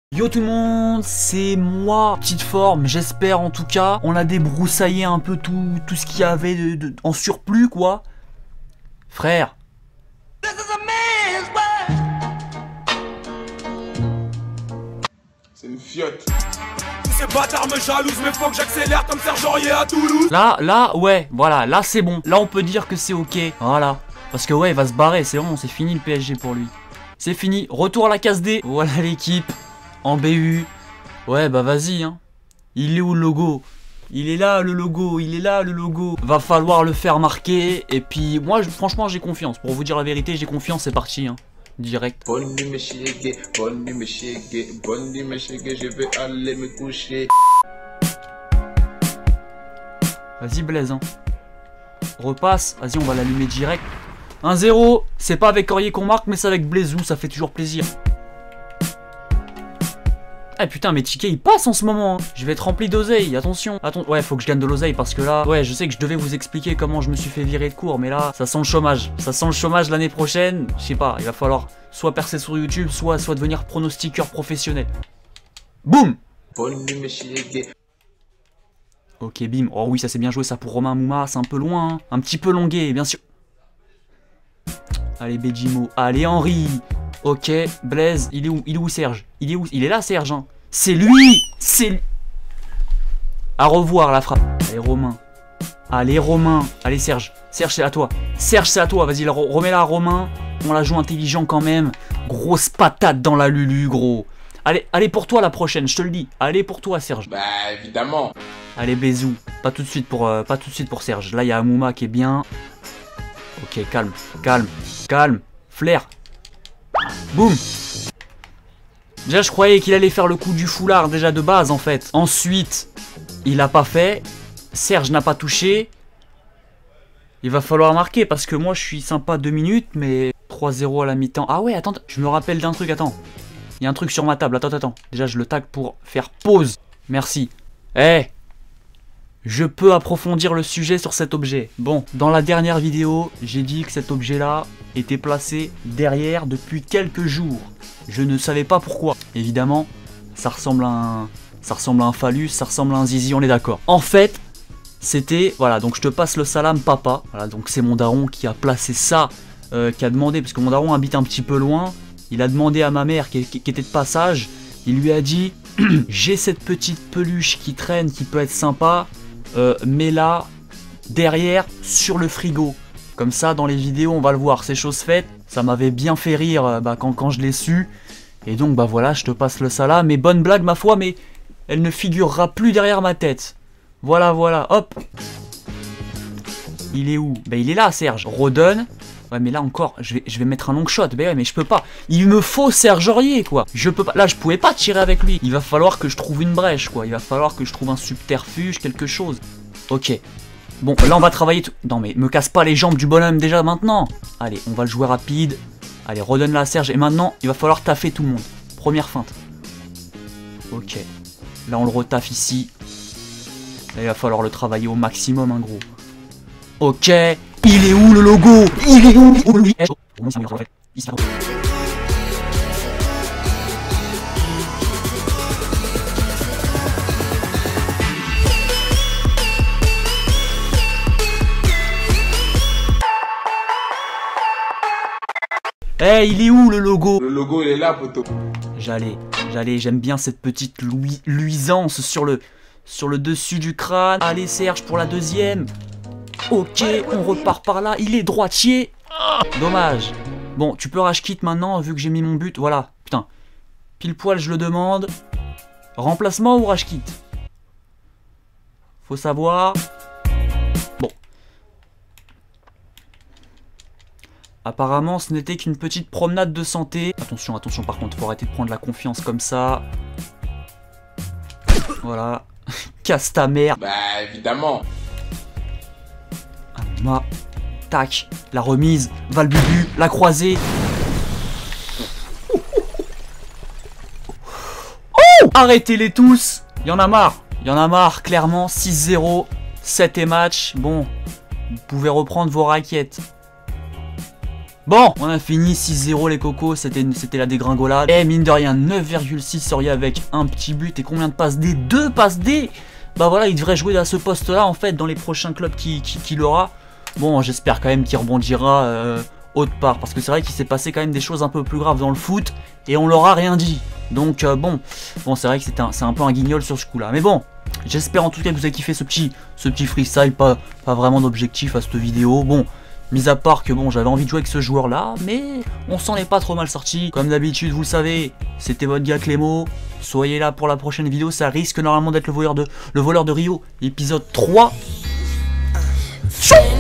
Yo tout le monde, c'est moi, petite forme, j'espère en tout cas. On a débroussaillé un peu tout ce qu'il y avait en surplus quoi. Frère. C'est une fiotte. Ces bâtards me jalousent, mais faut que j'accélère comme Serge Aurier à Toulouse. Là, ouais, voilà, là c'est bon. Là on peut dire que c'est ok, voilà. Parce que ouais, il va se barrer, c'est bon, c'est fini le PSG pour lui. C'est fini, retour à la case D. Voilà l'équipe, en BU. Ouais, bah vas-y, hein. Il est où le logo? Il est là le logo, il est là le logo. Va falloir le faire marquer. Et puis moi, franchement, j'ai confiance. Pour vous dire la vérité, j'ai confiance, c'est parti, hein. Direct. Bonne nuit mes chégués, bonne nuit mes chégués, bonne nuit mes chégués, je vais aller me coucher. Vas-y Blaise, hein. Repasse, vas-y on va l'allumer direct. 1-0, c'est pas avec Aurier qu'on marque, mais c'est avec Blaisou, ça fait toujours plaisir. Ah putain, mes tickets ils passent en ce moment, hein. Je vais être rempli d'oseille, attention. Ouais, faut que je gagne de l'oseille parce que là, ouais, je sais que je devais vous expliquer comment je me suis fait virer de cours, mais là, ça sent le chômage. Ça sent le chômage l'année prochaine, je sais pas, il va falloir soit percer sur YouTube, soit devenir pronostiqueur professionnel. Boum. Bonne nuit mes chégués. Ok, bim. Oh oui, ça c'est bien joué ça pour Romain Mouma, c'est un peu loin, hein. Un petit peu longué, bien sûr. Allez, Béjimo, allez Henri. Ok, Blaise, il est où Serge? Il est où? Il est là Serge, hein. C'est lui. C'est lui. À revoir la frappe. Allez Romain. Allez Romain. Allez Serge. Serge c'est à toi. Serge c'est à toi. Vas-y, remets-la à Romain. On la joue intelligent quand même. Grosse patate dans la Lulu, gros. Allez pour toi la prochaine, je te le dis. Allez pour toi Serge. Bah évidemment. Allez Bézou. Pas tout de suite pour Serge. Là il y a Amouma qui est bien. Ok, calme, calme, calme. Flair. Boum. Déjà je croyais qu'il allait faire le coup du foulard déjà de base en fait. Ensuite, il a pas fait. Serge n'a pas touché. Il va falloir marquer parce que moi je suis sympa 2 minutes mais 3-0 à la mi-temps. Ah ouais, attends, je me rappelle d'un truc, attends. Il y a un truc sur ma table, attends. Déjà je le tag pour faire pause. Merci. Je peux approfondir le sujet sur cet objet. Bon, dans la dernière vidéo, j'ai dit que cet objet-là était placé derrière depuis quelques jours. Je ne savais pas pourquoi. Évidemment, ça ressemble à un phallus, ça ressemble à un zizi, on est d'accord. En fait, c'était... Voilà, donc je te passe le salam papa. Voilà, donc c'est mon daron qui a placé ça, qui a demandé, parce que mon daron habite un petit peu loin. Il a demandé à ma mère qui était de passage. Il lui a dit, j'ai cette petite peluche qui traîne, qui peut être sympa. Mets-la derrière sur le frigo. Comme ça, dans les vidéos, on va le voir. C'est chose faite. Ça m'avait bien fait rire quand je l'ai su. Et donc, bah voilà, je te passe le salam. Mais bonne blague, ma foi, mais elle ne figurera plus derrière ma tête. Voilà, hop. Il est où? Bah, il est là, Serge. Redonne. Ouais, mais là encore, je vais mettre un long shot. Bah ouais, mais je peux pas. Il me faut Serge Aurier, quoi. Je peux pas. Là, je pouvais pas tirer avec lui. Il va falloir que je trouve une brèche, quoi. Il va falloir que je trouve un subterfuge, quelque chose. Ok. Bon, là, on va travailler tout. Non, mais me casse pas les jambes du bonhomme déjà maintenant. Allez, on va le jouer rapide. Allez, redonne-la à Serge. Et maintenant, il va falloir taffer tout le monde. Première feinte. Ok. Là, on le retaffe ici. Là, il va falloir le travailler au maximum, hein, gros. Ok. Il est où le logo? Il est où? Il est où le logo? Le logo il est là poto. J'allais, j'aime bien cette petite luisance sur le dessus du crâne. Allez Serge pour la deuxième. Ok, on repart par là. Il est droitier. Dommage. Bon, tu peux rage quit maintenant vu que j'ai mis mon but. Voilà, putain. Pile poil, je le demande. Remplacement ou rage quit? Faut savoir. Bon. Apparemment, ce n'était qu'une petite promenade de santé. Attention, par contre, faut arrêter de prendre la confiance comme ça. Voilà. Casse ta mère. Bah évidemment. Tac, la remise, Valbubu, la croisée. Oh, arrêtez-les tous. Il y en a marre, clairement. 6-0, 7 et match. Bon, vous pouvez reprendre vos raquettes. Bon, on a fini 6-0 les cocos, c'était la dégringolade. Et mine de rien, 9,6 Soria avec un petit but. Et combien de passes D? 2 passes D. Bah voilà, il devrait jouer à ce poste-là en fait dans les prochains clubs qu'il aura. Bon, j'espère quand même qu'il rebondira autre part. Parce que c'est vrai qu'il s'est passé quand même des choses un peu plus graves dans le foot. Et on leur a rien dit. Donc bon, c'est vrai que c'est un peu un guignol sur ce coup-là. Mais bon, j'espère en tout cas que vous avez kiffé ce petit freestyle. Pas vraiment d'objectif à cette vidéo. Bon. Mis à part que bon, j'avais envie de jouer avec ce joueur là, mais on s'en est pas trop mal sorti. Comme d'habitude, vous le savez, c'était votre gars Clémo. Soyez là pour la prochaine vidéo, ça risque normalement d'être le voleur de Rio, épisode 3. Tchou.